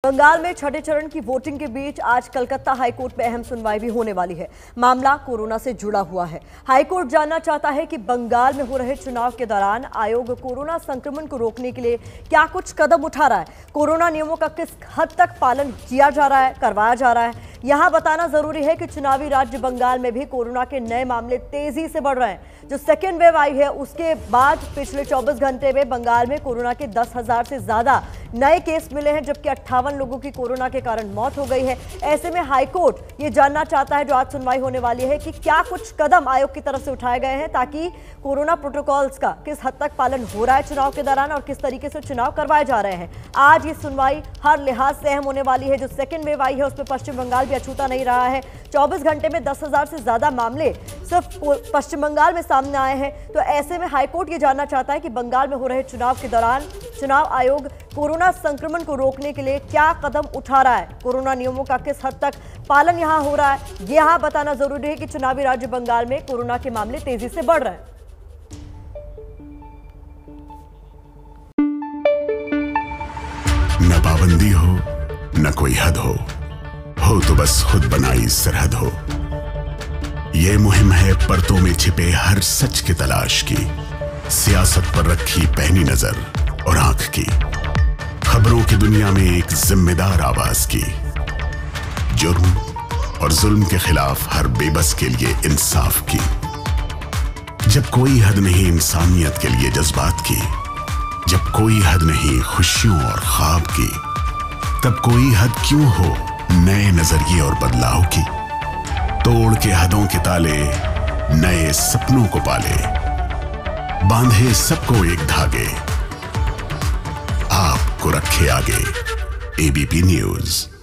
बंगाल में छठे चरण की वोटिंग के बीच आज कलकत्ता हाईकोर्ट में अहम सुनवाई भी होने वाली है। मामला कोरोना से जुड़ा हुआ है। हाईकोर्ट जानना चाहता है कि बंगाल में हो रहे चुनाव के दौरान आयोग कोरोना संक्रमण को रोकने के लिए क्या कुछ कदम उठा रहा है, कोरोना नियमों का किस हद तक पालन किया जा रहा है, करवाया जा रहा है। यहां बताना जरूरी है कि चुनावी राज्य बंगाल में भी कोरोना के नए मामले तेजी से बढ़ रहे हैं। जो सेकेंड वेव आई है उसके बाद पिछले 24 घंटे में बंगाल में कोरोना के 10,000 से ज्यादा नए केस मिले हैं, जबकि 58 लोगों की कोरोना के कारण मौत हो गई है। ऐसे में हाईकोर्ट ये जानना चाहता है, जो आज सुनवाई होने वाली है, कि क्या कुछ कदम आयोग की तरफ से उठाए गए हैं ताकि कोरोना प्रोटोकॉल्स का किस हद तक पालन हो रहा है चुनाव के दौरान और किस तरीके से चुनाव करवाए जा रहे हैं। आज ये सुनवाई हर लिहाज से अहम होने वाली है। जो सेकेंड वेव आई है उसमें पश्चिम बंगाल भी अछूता नहीं रहा है। 24 घंटे में 10,000 से ज्यादा मामले सिर्फ पश्चिम बंगाल में सामने आए हैं। तो ऐसे में हाईकोर्ट ये जानना चाहता है कि बंगाल में हो रहे चुनाव के दौरान चुनाव आयोग कोरोना संक्रमण को रोकने के लिए क्या कदम उठा रहा है, कोरोना नियमों का किस हद तक पालन यहां हो रहा है। यहां बताना जरूरी है कि चुनावी राज्य बंगाल में कोरोना के मामले तेजी से बढ़ रहे हैं। न पाबंदी हो न कोई हद हो तो बस खुद बनाई सरहद हो। ये मुहिम है परतों में छिपे हर सच की तलाश की, सियासत पर रखी पैनी नजर और आंख की, खबरों की दुनिया में एक जिम्मेदार आवाज की, जुर्म और जुल्म के खिलाफ हर बेबस के लिए इंसाफ की। जब कोई हद नहीं इंसानियत के लिए जज्बात की, जब कोई हद नहीं खुशियों और ख्वाब की, तब कोई हद क्यों हो नए नजरिए और बदलाव की। तोड़ के हदों के ताले नए सपनों को पाले, बांधे सबको एक धागे, आपको रखे आगे। ABP news.